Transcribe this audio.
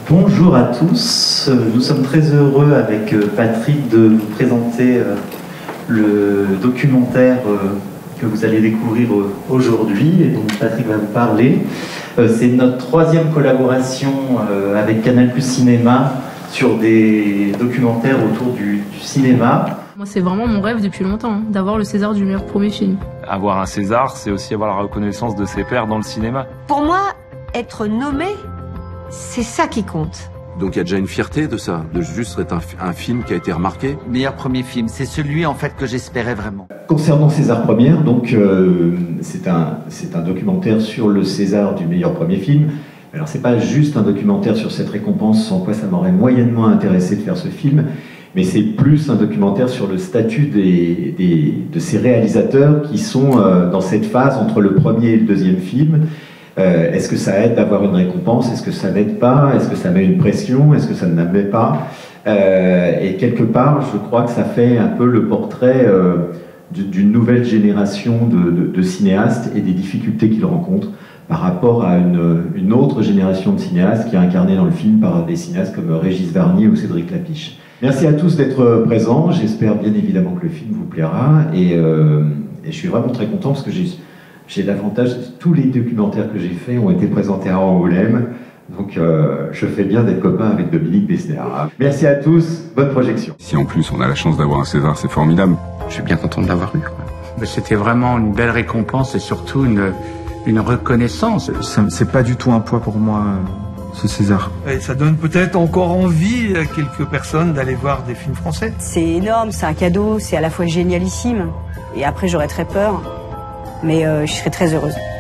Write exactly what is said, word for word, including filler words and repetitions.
Bonjour à tous, nous sommes très heureux avec Patrick de vous présenter le documentaire que vous allez découvrir aujourd'hui et dont Patrick va vous parler. C'est notre troisième collaboration avec Canal Plus Cinéma sur des documentaires autour du, du cinéma. Moi, c'est vraiment mon rêve depuis longtemps, hein, d'avoir le César du meilleur premier film. Avoir un César, c'est aussi avoir la reconnaissance de ses pairs dans le cinéma. Pour moi, être nommé, c'est ça qui compte. Donc il y a déjà une fierté de ça, de juste être un, un film qui a été remarqué. Meilleur premier film, c'est celui en fait que j'espérais vraiment. Concernant César Première, donc euh, c'est un, c'est un documentaire sur le César du meilleur premier film. Alors c'est pas juste un documentaire sur cette récompense, sans quoi ça m'aurait moyennement intéressé de faire ce film, mais c'est plus un documentaire sur le statut des, des, de ces réalisateurs qui sont euh, dans cette phase entre le premier et le deuxième film. Euh, est-ce que ça aide d'avoir une récompense? Est-ce que ça n'aide pas? Est-ce que ça met une pression? Est-ce que ça ne la met pas? euh, Et quelque part, je crois que ça fait un peu le portrait euh, d'une nouvelle génération de, de, de cinéastes et des difficultés qu'ils rencontrent par rapport à une, une autre génération de cinéastes qui est incarnée dans le film par des cinéastes comme Régis Varnier ou Cédric Lapiche. Merci à tous d'être présents, j'espère bien évidemment que le film vous plaira et, euh, et je suis vraiment très content parce que j'ai J'ai l'avantage, tous les documentaires que j'ai faits ont été présentés à Angoulême, donc euh, je fais bien d'être copain avec Dominique Besnéard. Merci à tous, bonne projection. Si en plus on a la chance d'avoir un César, c'est formidable. Je suis bien content de l'avoir eu. C'était vraiment une belle récompense et surtout une, une reconnaissance. C'est pas du tout un poids pour moi, ce César. Et ça donne peut-être encore envie à quelques personnes d'aller voir des films français. C'est énorme, c'est un cadeau, c'est à la fois génialissime, et après j'aurais très peur. Mais euh, je serais très heureuse.